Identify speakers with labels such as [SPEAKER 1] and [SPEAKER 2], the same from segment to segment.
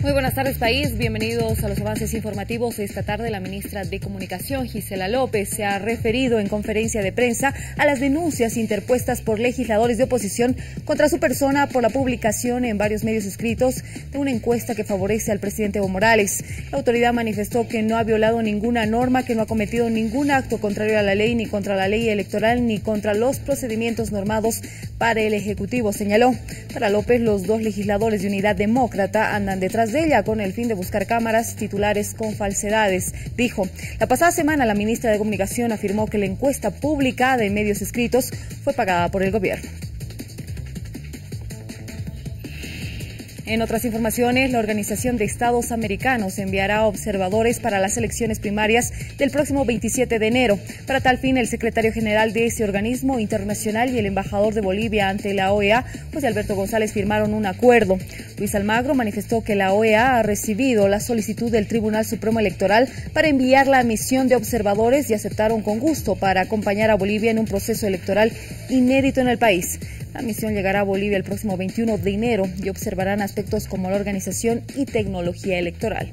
[SPEAKER 1] Muy buenas tardes, país. Bienvenidos a los avances informativos de esta tarde. La ministra de Comunicación, Gisela López, se ha referido en conferencia de prensa a las denuncias interpuestas por legisladores de oposición contra su persona por la publicación en varios medios escritos de una encuesta que favorece al presidente Evo Morales. La autoridad manifestó que no ha violado ninguna norma, que no ha cometido ningún acto contrario a la ley, ni contra la ley electoral, ni contra los procedimientos normados para el Ejecutivo, señaló. Para López, los dos legisladores de Unidad Demócrata andan detrás de ella con el fin de buscar cámaras titulares con falsedades. Dijo, la pasada semana la ministra de Comunicación afirmó que la encuesta publicada en medios escritos fue pagada por el gobierno. En otras informaciones, la Organización de Estados Americanos enviará observadores para las elecciones primarias del próximo 27 de enero. Para tal fin, el secretario general de ese organismo internacional y el embajador de Bolivia ante la OEA, José Alberto González, firmaron un acuerdo. Luis Almagro manifestó que la OEA ha recibido la solicitud del Tribunal Supremo Electoral para enviar la misión de observadores y aceptaron con gusto para acompañar a Bolivia en un proceso electoral inédito en el país. La misión llegará a Bolivia el próximo 21 de enero y observarán aspectos como la organización y tecnología electoral.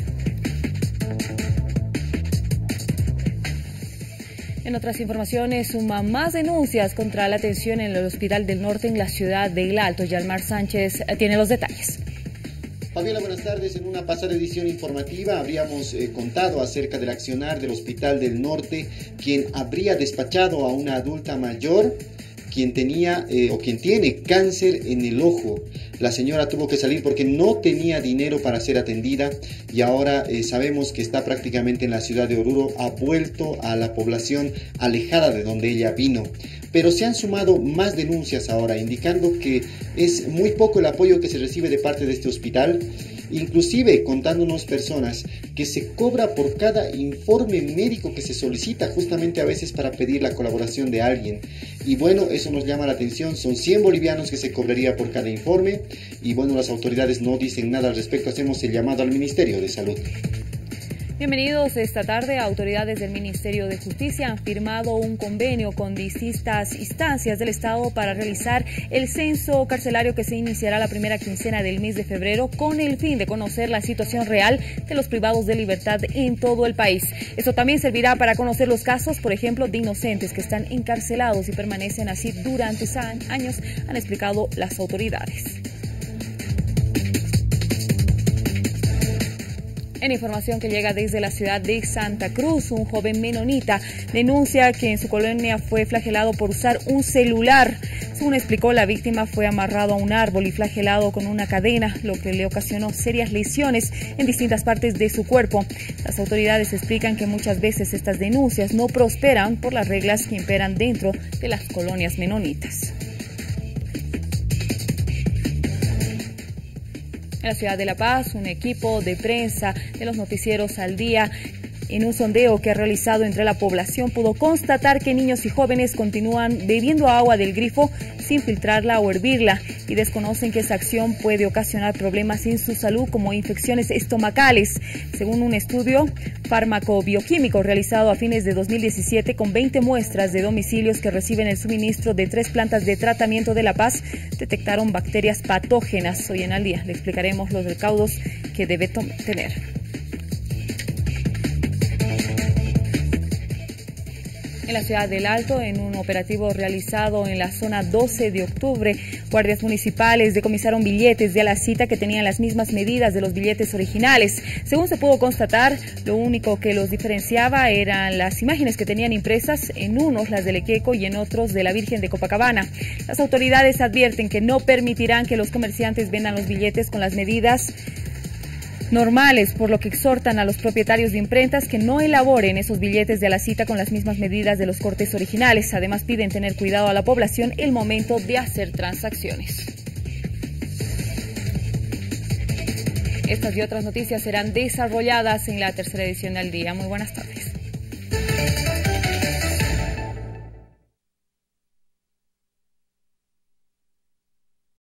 [SPEAKER 1] En otras informaciones, suman más denuncias contra la atención en el Hospital del Norte en la ciudad de El Alto. Yalmar Sánchez tiene los detalles.
[SPEAKER 2] Fabiola, buenas tardes. En una pasada edición informativa habríamos contado acerca del accionar del Hospital del Norte, quien habría despachado a una adulta mayor quien tiene cáncer en el ojo. La señora tuvo que salir porque no tenía dinero para ser atendida y ahora sabemos que está prácticamente en la ciudad de Oruro, ha vuelto a la población alejada de donde ella vino. Pero se han sumado más denuncias ahora, indicando que es muy poco el apoyo que se recibe de parte de este hospital, inclusive contándonos personas que se cobra por cada informe médico que se solicita, justamente a veces para pedir la colaboración de alguien. Y bueno, eso nos llama la atención, son 100 bolivianos que se cobraría por cada informe y bueno, las autoridades no dicen nada al respecto. Hacemos el llamado al Ministerio de Salud.
[SPEAKER 1] Bienvenidos esta tarde. Autoridades del Ministerio de Justicia han firmado un convenio con distintas instancias del Estado para realizar el censo carcelario que se iniciará la primera quincena del mes de febrero con el fin de conocer la situación real de los privados de libertad en todo el país. Esto también servirá para conocer los casos, por ejemplo, de inocentes que están encarcelados y permanecen así durante años, han explicado las autoridades. En información que llega desde la ciudad de Santa Cruz, un joven menonita denuncia que en su colonia fue flagelado por usar un celular. Según explicó, la víctima fue amarrado a un árbol y flagelado con una cadena, lo que le ocasionó serias lesiones en distintas partes de su cuerpo. Las autoridades explican que muchas veces estas denuncias no prosperan por las reglas que imperan dentro de las colonias menonitas. En la ciudad de La Paz, un equipo de prensa de los noticieros Al Día, en un sondeo que ha realizado entre la población, pudo constatar que niños y jóvenes continúan bebiendo agua del grifo sin filtrarla o hervirla y desconocen que esa acción puede ocasionar problemas en su salud como infecciones estomacales. Según un estudio fármaco-bioquímico realizado a fines de 2017 con 20 muestras de domicilios que reciben el suministro de 3 plantas de tratamiento de La Paz, detectaron bacterias patógenas. Hoy en Al Día le explicaremos los recaudos que debe tener. En la ciudad del Alto, en un operativo realizado en la zona 12 de octubre, guardias municipales decomisaron billetes de a la cita que tenían las mismas medidas de los billetes originales. Según se pudo constatar, lo único que los diferenciaba eran las imágenes que tenían impresas, en unos las del Equeco y en otros de la Virgen de Copacabana. Las autoridades advierten que no permitirán que los comerciantes vendan los billetes con las medidas normales, por lo que exhortan a los propietarios de imprentas que no elaboren esos billetes de a la cita con las mismas medidas de los cortes originales. Además, piden tener cuidado a la población el momento de hacer transacciones. Estas y otras noticias serán desarrolladas en la tercera edición del día. Muy buenas tardes.